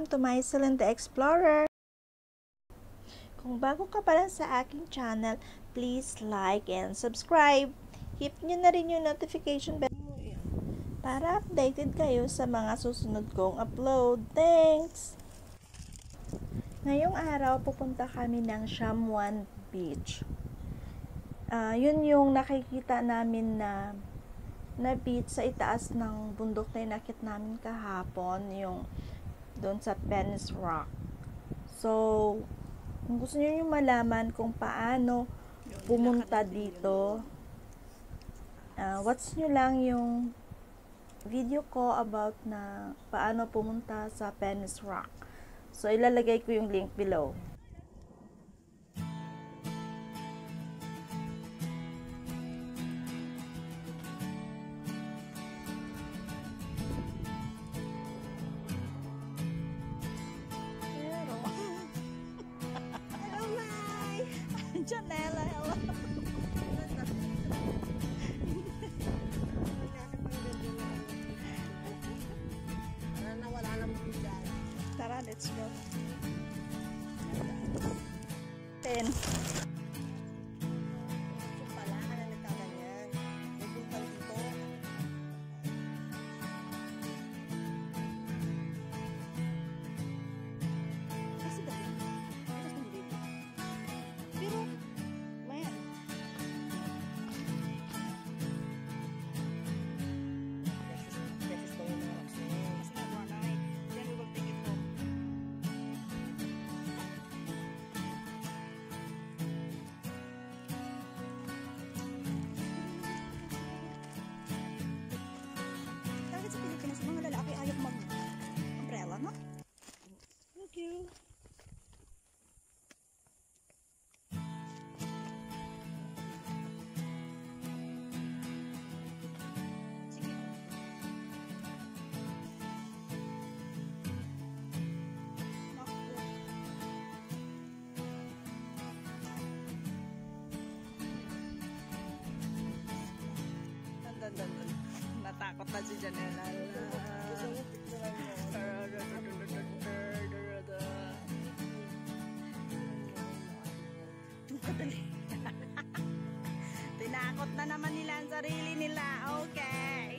welcome to my Celine the Explorer. Kung bago ka pa lang sa aking channel, please like and subscribe. Hit nyo na rin yung notification bell para updated kayo sa mga susunod kong upload. Thanks! Ngayong araw, pupunta kami ng Shamuan Beach. Yun yung nakikita namin na beach sa itaas ng bundok na inakit namin kahapon, yung doon sa Penny's Rock. So, kung gusto niyo yung malaman kung paano pumunta dito, watch nyo lang yung video ko about na paano pumunta sa Penny's Rock. So, ilalagay ko yung link below. Janela, hello. Wala lang po dyan. Tara, let's go. 10. Pala ka na nagkaganyan. May buntang dito. Kasi dali. Kasi hindi. Pero, man. Precious pa yung mga rocks na yun. Kasi nag-one-night. Then we will take it home. Kahit sa Pilipinas, mga lalaki ayaw mag-umbrella, no? Thank you. Natakot na si Janela. Tinakot na naman nila ang sarili nila. Okay.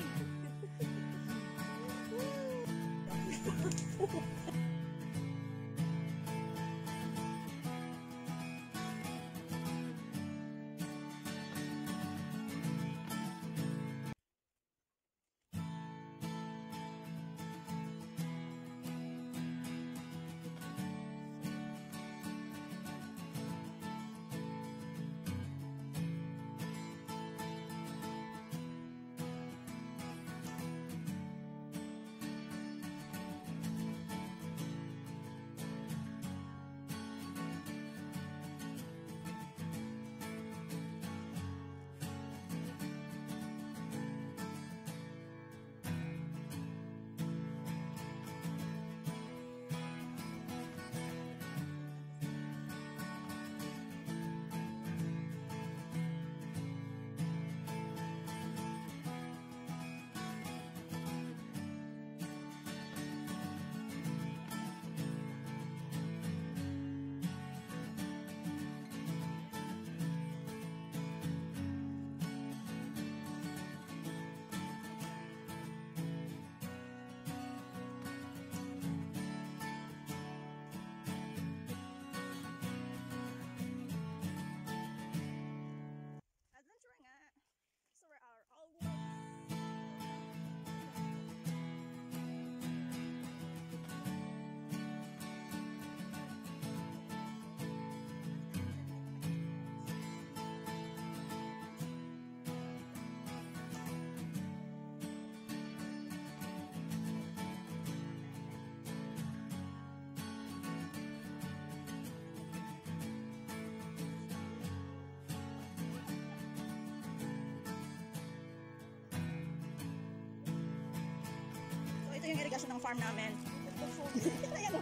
Ito yung irrigation ng farm namin. Ayan o.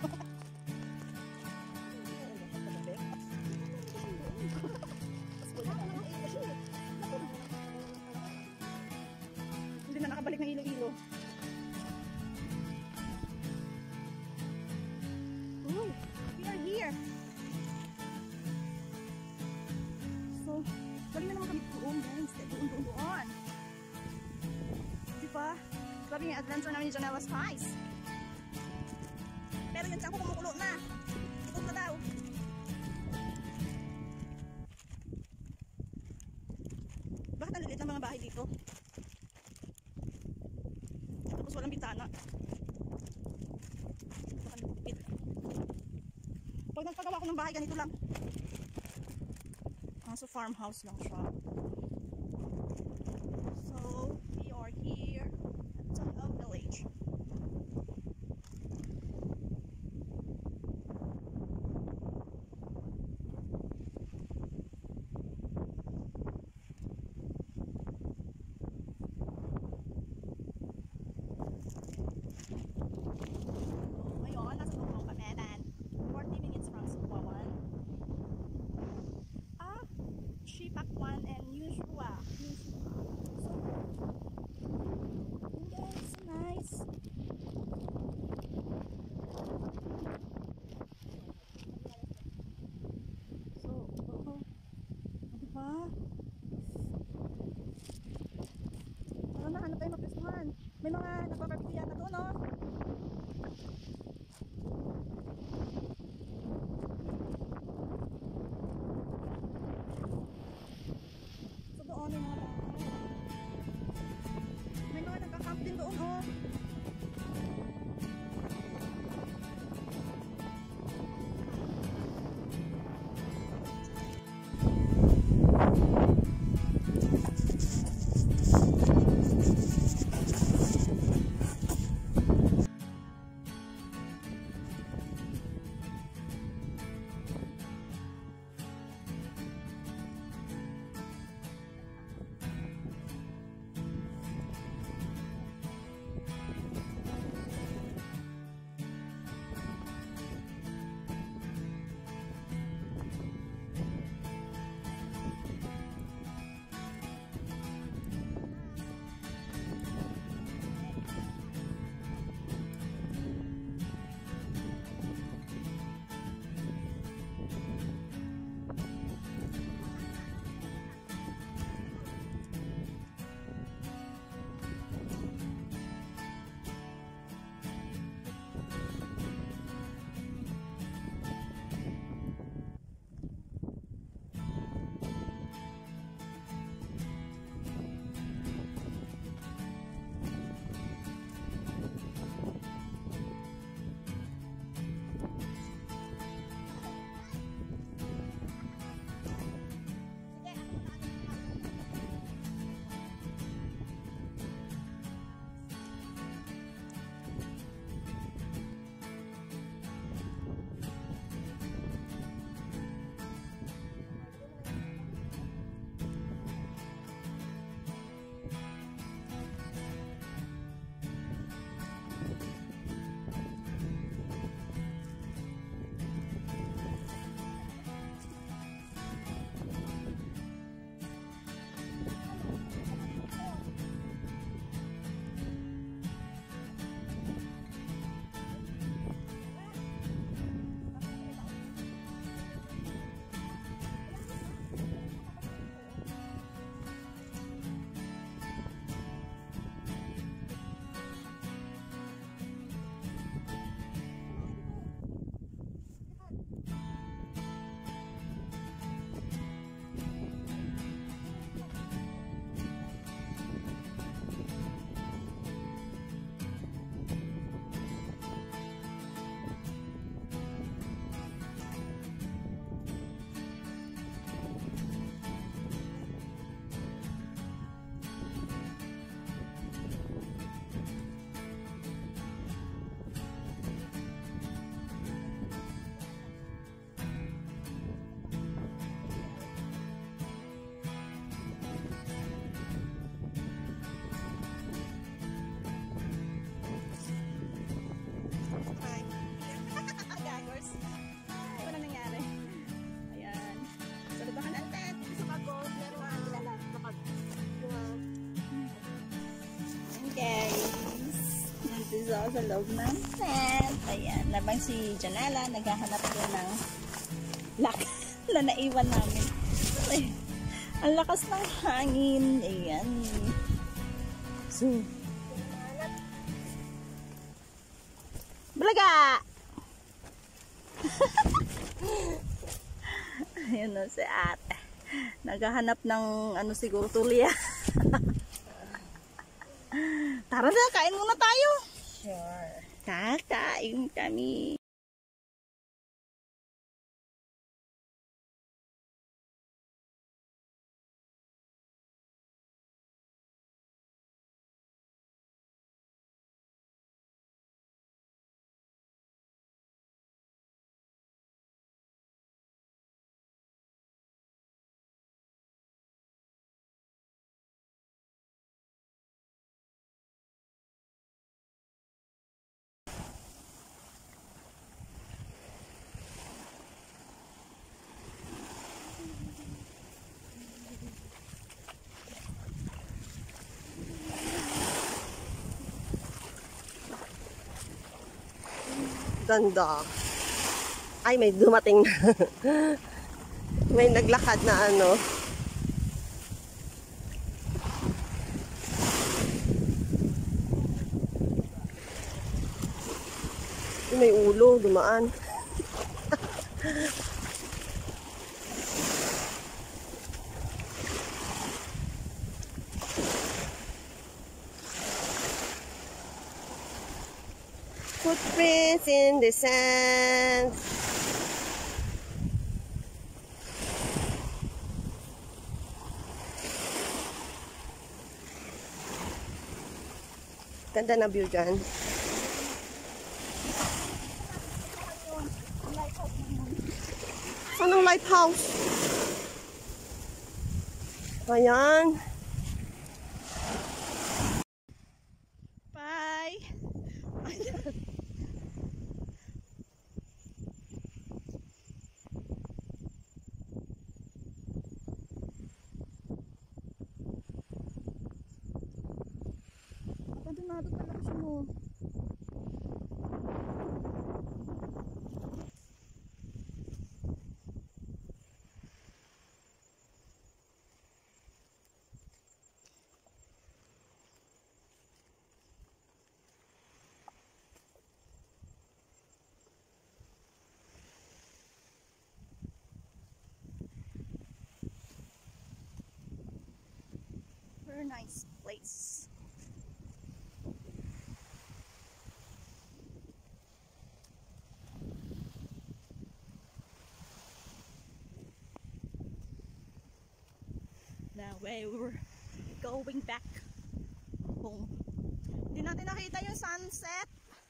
Hindi na nakabalik ng ilo-ilo. magiging adventure namin ni Janela Spice. Pero yun siya ko kumukulo na. Ikot na daw. Bakit ang lilit ng mga bahay dito? Tapos walang bitana. Pag nagpagawa ko ng bahay, ganito lang. So farmhouse lang siya. So we are here at Tanggaw Village. Ngayon, nasa Tugnaw kami. 40 minutes from Supawan. Shipakwan and Yuzhua. So, it's nice. So, diba? Parang nahanap tayo magpwestuhan. May mga nagpaparbecue yata doon, no? May mga nagka-camp din doon, oh. Sa loob ng tent. Ayan, nabang si Janela naghahanap din ng lock na naiwan namin. Ay, ang lakas ng hangin. Ayan. So, Bulaga! Ayun na si ate. Naghahanap ng ano siguro tulya. Tara na, kain muna tayo. Sure. Kakain kami. Ganda. Ay, may dumating na. May naglakad na ano. May ulo, dumaan. Footprints in the sand. Ganda na view dyan. Saan ang lighthouse? Ayan. Bye! Abandonado talaga siya mo. Very nice place. Now we're going back home. Hindi natin nakita yung sunset.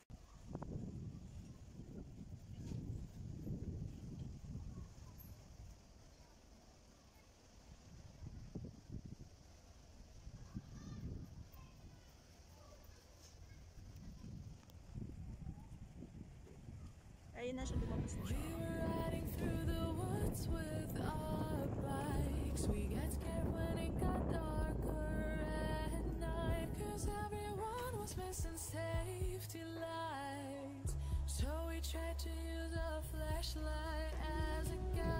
Ayun na siya, lumabas na siya. We were riding through the woods with our bikes. We got scared when it got darker at night, 'cause everyone was missing safety lights. So we tried to use a flashlight as a guide.